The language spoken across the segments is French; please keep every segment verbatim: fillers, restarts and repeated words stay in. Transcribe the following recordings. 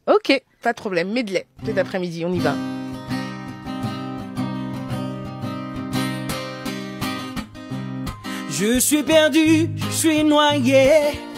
Ok, pas de problème, medley, cet après-midi, on y va. Je suis perdu, je suis noyé,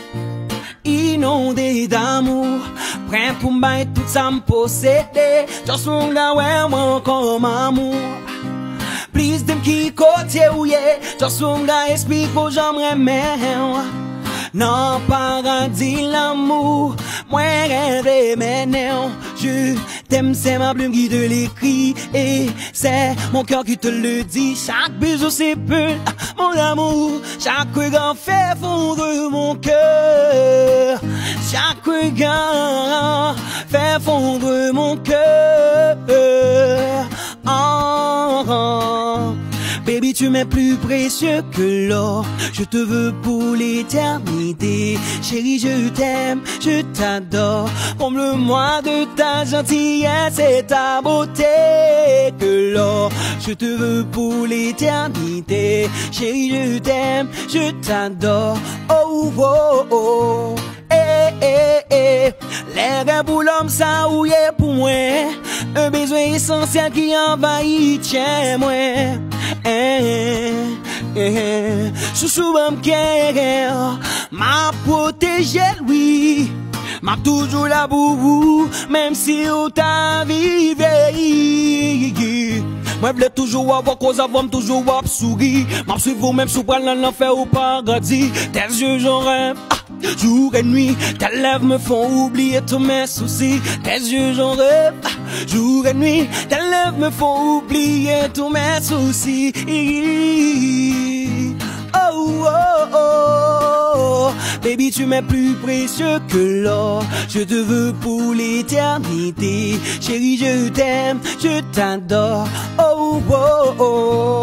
inondé d'amour, prêt pour m'aide tout ça me posséder. Just mon gars, ouais, moi comme amour. Please dem qui côté où yé, just mon gars, explique aux gens m'aimer. Non, paradis l'amour, moi rêve maintenant. Je t'aime, c'est ma plume qui te l'écrit, et c'est mon cœur qui te le dit. Chaque bisou c'est peu, mon amour. Chaque regard fait fondre mon cœur. Chaque regard fait fondre mon cœur. Oh, oh. Baby, tu m'es plus précieux que l'or. Je te veux pour l'éternité. Chérie, je t'aime, je t'adore. Comble-moi de ta gentillesse et ta beauté que l'or. Je te veux pour l'éternité. Chérie, je t'aime, je t'adore. Oh, oh, oh. Eh, eh, eh. Les rêves pour l'homme, ça ou est pour moi. Un besoin essentiel qui envahit, tiens, moi. Eh, eh, chouchou bam kère, m'a protégé lui, m'a toujours là pour vous, même si on t'a vivé. Moi v'lais toujours avoir cause avant toujours avoir souri, m'a suivre même sous pral dans l'enfer ou paradis. Tes yeux j'en rêve, ah, jour et nuit, tes lèvres me font oublier tous mes soucis. Tes yeux j'en rêve, ah, jour et nuit, tes lèvres me font oublier tous mes soucis. Oh, oh, oh, baby, tu m'es plus précieux que l'or. Je te veux pour l'éternité. Chérie, je t'aime, je t'adore. Oh, oh, oh.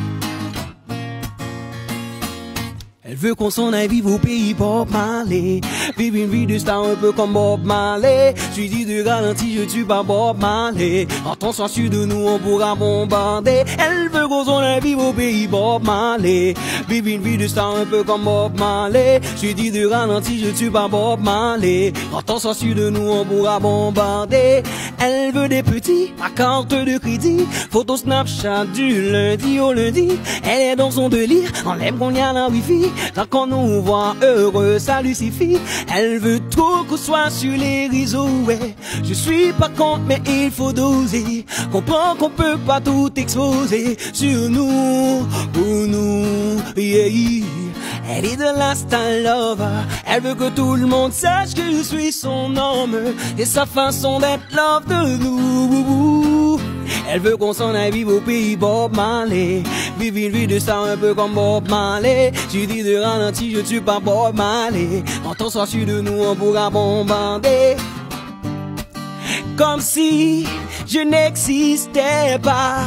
Elle veut qu'on s'en aille vivre au pays Bob Marley. Vivre une vie de star un peu comme Bob Marley. Je lui dis de ralenti, je tue pas Bob Marley. Quand on s'en suit de nous, on pourra bombarder. Elle veut qu'on s'en aille vivre au pays Bob Marley. Vivre une vie de star un peu comme Bob Marley. Je lui dis de ralenti, je tue pas Bob Marley. Quand on s'en suit de nous, on pourra bombarder. Elle veut des petits, ma carte de crédit. Photo Snapchat du lundi au lundi. Elle est dans son délire, on aime qu'on y a la wifi. Tant qu'on nous voit heureux, ça lui suffit. Elle veut trop qu'on soit sur les réseaux, ouais. Je suis pas contre, mais il faut doser. Comprends qu'on peut pas tout exposer sur nous, pour nous, yeah. Elle est de la style lover. Elle veut que tout le monde sache que je suis son homme et sa façon d'être love de nous. Elle veut qu'on s'en aille vivre au pays Bob Marley. Vivre une vie de star un peu comme Bob Marley. Tu dis de ralenti, je tue pas Bob Marley. Quand on soit sûr de nous, on pourra bombarder. Comme si je n'existais pas.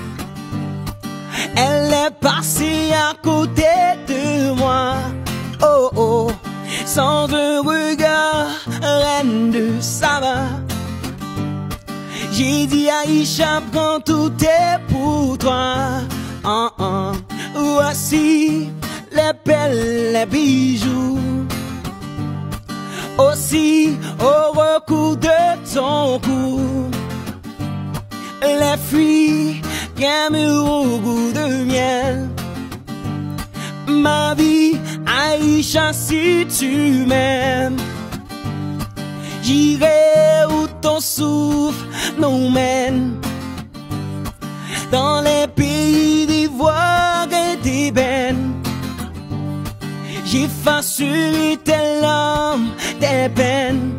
Elle est passée à côté de moi. Oh oh, sans un regard, reine de Saba. J'ai dit Aïcha, prends tout est pour toi. Uh -uh. Voici les perles, les bijoux. Aussi au recours de ton cou, les fruits qu'aiment au goût de miel. Ma vie, Aïcha, si tu m'aimes, j'irai où ton souffle nous mène. Dans les pays d'ivoire et d'ébène, j'effacerai tes larmes, tes peines,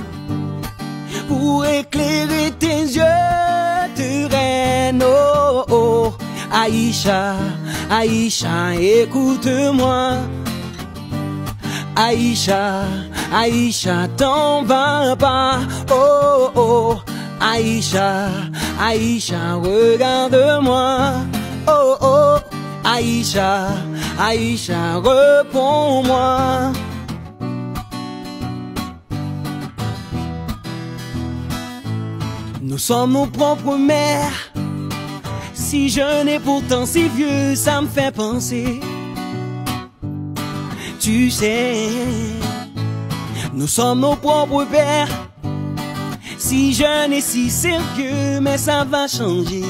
pour éclairer tes yeux de reine. Oh, oh, Aïcha, Aïcha, écoute-moi. Aïcha, Aïcha, t'en vas pas. Oh, oh, Aïcha, Aïcha, regarde-moi. Oh, oh, Aïcha, Aïcha, réponds-moi. Nous sommes nos propres mères, si jeune et pourtant si vieux, ça me fait penser. Tu sais, nous sommes nos propres pères, si jeune et si sérieux, mais ça va changer.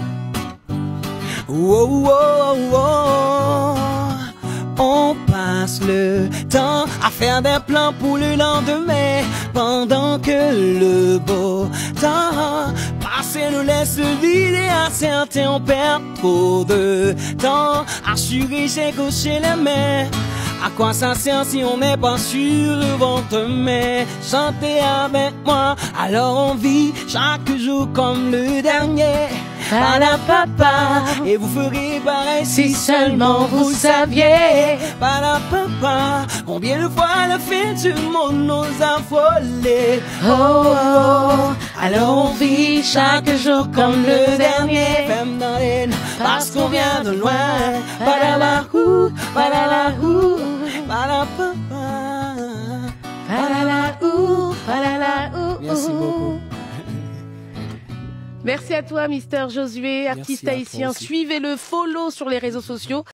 Oh, oh, oh, oh. On passe le temps à faire des plans pour le lendemain, pendant que le beau temps passé nous laisse vider. À certains on perd trop de temps. Assuré, j'ai coché les mains. À quoi ça sert si on n'est pas sûr le lendemain? Chantez avec moi, alors on vit chaque jour comme le dernier. Para papa, et vous ferez pareil si seulement vous saviez. Para papa, combien de fois le fin du monde nous a volé. Oh, oh, oh, alors on vit chaque jour comme le dernier. Femme dans l'aine, parce qu'on vient de loin. Para la hou, para la hou, para papa. Para la hou, para la hou. Merci beaucoup. Merci à toi, Mister Josué, artiste Merci à toi haïtien. aussi. Suivez-le, follow sur les réseaux sociaux.